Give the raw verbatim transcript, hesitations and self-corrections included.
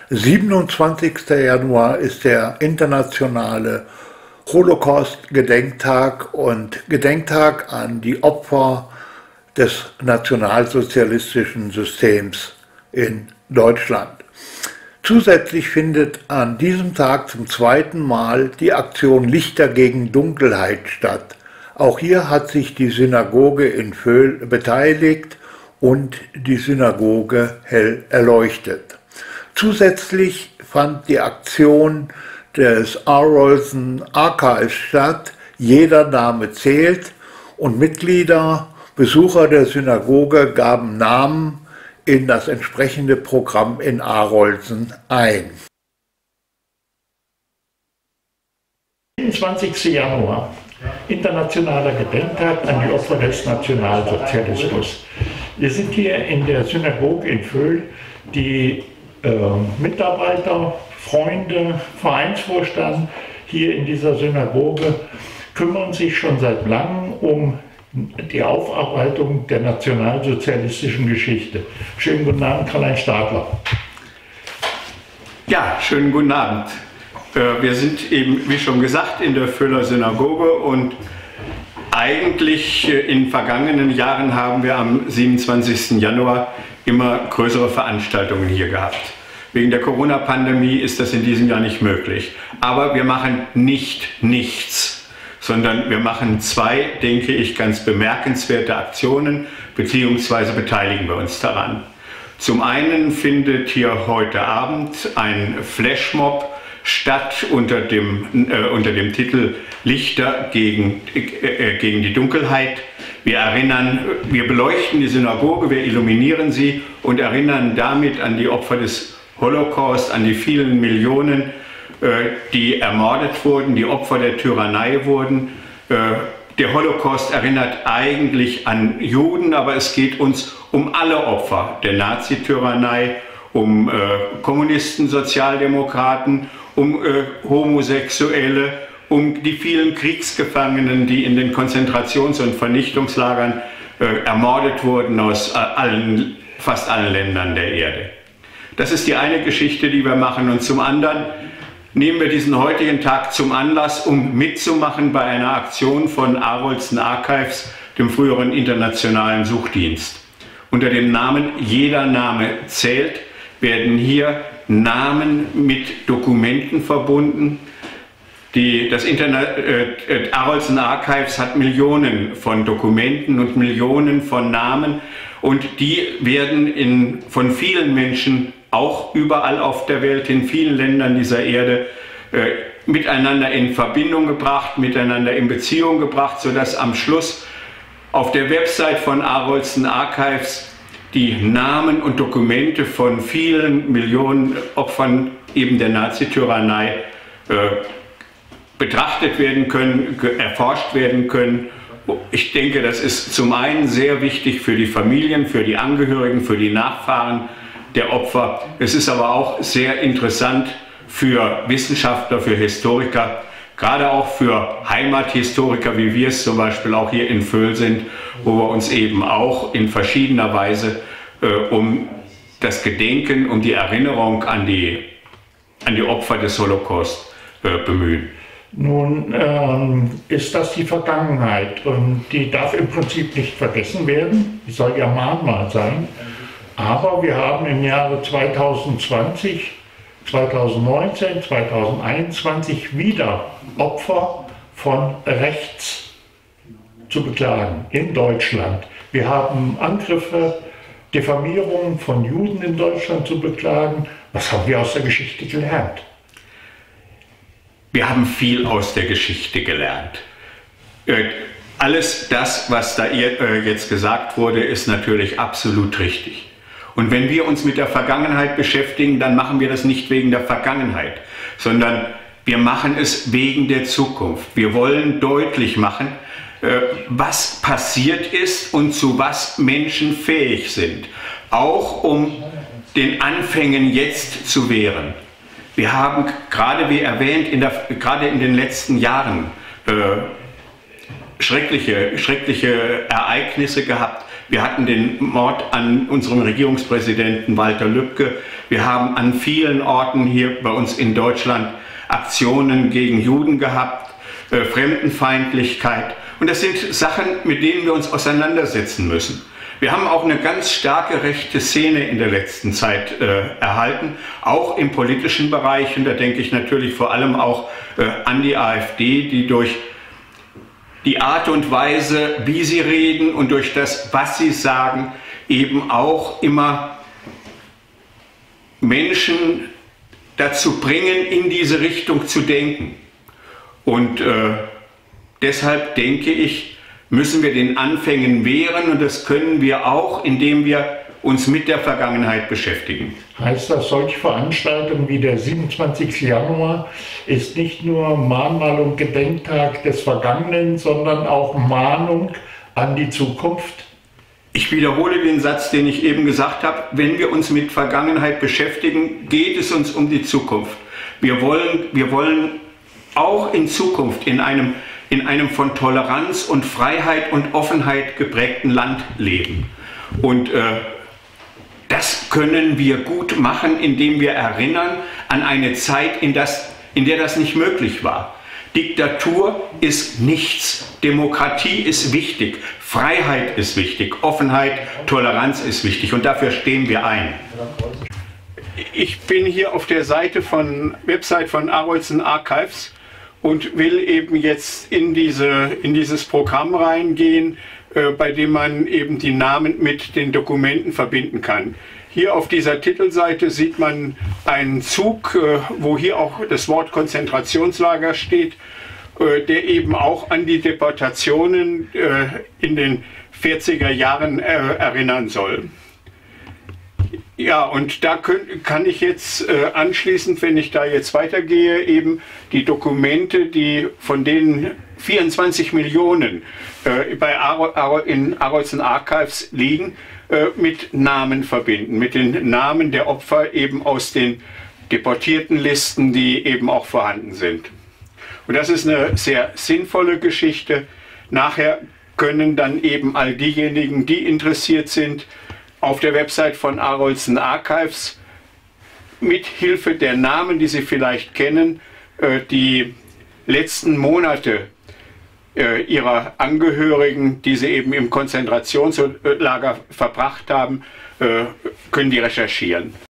siebenundzwanzigster Januar ist der internationale Holocaust-Gedenktag und Gedenktag an die Opfer des nationalsozialistischen Systems in Deutschland. Zusätzlich findet an diesem Tag zum zweiten Mal die Aktion Lichter gegen Dunkelheit statt. Auch hier hat sich die Synagoge in Vöhl beteiligt und die Synagoge hell erleuchtet. Zusätzlich fand die Aktion des Arolsen Archives statt. Jeder Name zählt und Mitglieder, Besucher der Synagoge gaben Namen in das entsprechende Programm in Arolsen ein. siebenundzwanzigster Januar, internationaler Gedenktag an die Opfer des Nationalsozialismus. Wir sind hier in der Synagoge in Vöhl. Die äh, Mitarbeiter, Freunde, Vereinsvorstand hier in dieser Synagoge kümmern sich schon seit langem um die Aufarbeitung der nationalsozialistischen Geschichte. Schönen guten Abend, Karl-Heinz Stadler. Ja, schönen guten Abend. Wir sind eben, wie schon gesagt, in der Vöhler Synagoge und eigentlich in vergangenen Jahren haben wir am siebenundzwanzigsten Januar immer größere Veranstaltungen hier gehabt. Wegen der Corona-Pandemie ist das in diesem Jahr nicht möglich. Aber wir machen nicht nichts, sondern wir machen zwei, denke ich, ganz bemerkenswerte Aktionen, beziehungsweise beteiligen wir uns daran. Zum einen findet hier heute Abend ein Flashmob statt unter dem, äh, unter dem Titel Lichter gegen, äh, gegen die Dunkelheit. Wir erinnern, wir beleuchten die Synagoge, wir illuminieren sie und erinnern damit an die Opfer des Holocaust, an die vielen Millionen, äh, die ermordet wurden, die Opfer der Tyrannei wurden. Äh, der Holocaust erinnert eigentlich an Juden, aber es geht uns um alle Opfer der Nazi-Tyrannei, um äh, Kommunisten, Sozialdemokraten, um äh, Homosexuelle, um die vielen Kriegsgefangenen, die in den Konzentrations- und Vernichtungslagern äh, ermordet wurden aus äh, allen, fast allen Ländern der Erde. Das ist die eine Geschichte, die wir machen. Und zum anderen nehmen wir diesen heutigen Tag zum Anlass, um mitzumachen bei einer Aktion von Arolsen Archives, dem früheren internationalen Suchdienst. Unter dem Namen Jeder Name zählt werden hier Namen mit Dokumenten verbunden. Die, das Internet, äh, Arolsen Archives hat Millionen von Dokumenten und Millionen von Namen und die werden in, von vielen Menschen, auch überall auf der Welt, in vielen Ländern dieser Erde, äh, miteinander in Verbindung gebracht, miteinander in Beziehung gebracht, sodass am Schluss auf der Website von Arolsen Archives die Namen und Dokumente von vielen Millionen Opfern eben der Nazi-Tyrannei äh, betrachtet werden können, erforscht werden können. Ich denke, das ist zum einen sehr wichtig für die Familien, für die Angehörigen, für die Nachfahren der Opfer. Es ist aber auch sehr interessant für Wissenschaftler, für Historiker, gerade auch für Heimathistoriker, wie wir es zum Beispiel auch hier in Vöhl sind, wo wir uns eben auch in verschiedener Weise äh, um das Gedenken, um die Erinnerung an die, an die Opfer des Holocaust äh, bemühen. Nun ähm, ist das die Vergangenheit und die darf im Prinzip nicht vergessen werden, die soll ja Mahnmal sein, aber wir haben im Jahre zweitausendzwanzig, zweitausendneunzehn, zweitausendeinundzwanzig wieder Opfer von rechts zu beklagen in Deutschland. Wir haben Angriffe, Diffamierungen von Juden in Deutschland zu beklagen. Was haben wir aus der Geschichte gelernt? Wir haben viel aus der Geschichte gelernt. Äh, alles das, was da äh, jetzt gesagt wurde, ist natürlich absolut richtig. Und wenn wir uns mit der Vergangenheit beschäftigen, dann machen wir das nicht wegen der Vergangenheit, sondern wir machen es wegen der Zukunft. Wir wollen deutlich machen, äh, was passiert ist und zu was Menschen fähig sind, auch um den Anfängen jetzt zu wehren. Wir haben gerade, wie erwähnt, in der, gerade in den letzten Jahren äh, schreckliche, schreckliche Ereignisse gehabt. Wir hatten den Mord an unserem Regierungspräsidenten Walter Lübcke. Wir haben an vielen Orten hier bei uns in Deutschland Aktionen gegen Juden gehabt, äh, Fremdenfeindlichkeit. Und das sind Sachen, mit denen wir uns auseinandersetzen müssen. Wir haben auch eine ganz starke rechte Szene in der letzten Zeit äh, erhalten, auch im politischen Bereich. Und da denke ich natürlich vor allem auch äh, an die AfD, die durch die Art und Weise, wie sie reden und durch das, was sie sagen, eben auch immer Menschen dazu bringen, in diese Richtung zu denken. Und äh, deshalb denke ich, müssen wir den Anfängen wehren, und das können wir auch, indem wir uns mit der Vergangenheit beschäftigen. Heißt das, solche Veranstaltungen wie der siebenundzwanzigste Januar ist nicht nur Mahnmal und Gedenktag des Vergangenen, sondern auch Mahnung an die Zukunft? Ich wiederhole den Satz, den ich eben gesagt habe. Wenn wir uns mit Vergangenheit beschäftigen, geht es uns um die Zukunft. Wir wollen, wir wollen auch in Zukunft in einem, in einem von Toleranz und Freiheit und Offenheit geprägten Land leben. Und äh, das können wir gut machen, indem wir erinnern an eine Zeit, in, das, in der das nicht möglich war. Diktatur ist nichts. Demokratie ist wichtig. Freiheit ist wichtig. Offenheit, Toleranz ist wichtig. Und dafür stehen wir ein. Ich bin hier auf der Seite von Website von Arolsen Archives und will eben jetzt in, diese, in dieses Programm reingehen, äh, bei dem man eben die Namen mit den Dokumenten verbinden kann. Hier auf dieser Titelseite sieht man einen Zug, äh, wo hier auch das Wort Konzentrationslager steht, äh, der eben auch an die Deportationen äh, in den vierziger Jahren äh, erinnern soll. Ja, und da können, kann ich jetzt äh, anschließend, wenn ich da jetzt weitergehe, eben die Dokumente, die von denen vierundzwanzig Millionen äh, bei Aro, Aro, in Arolsen Archives liegen, äh, mit Namen verbinden, mit den Namen der Opfer eben aus den Deportiertenlisten, die eben auch vorhanden sind. Und das ist eine sehr sinnvolle Geschichte. Nachher können dann eben all diejenigen, die interessiert sind, auf der Website von Arolsen Archives mit Hilfe der Namen, die Sie vielleicht kennen, die letzten Monate ihrer Angehörigen, die sie eben im Konzentrationslager verbracht haben, können die recherchieren.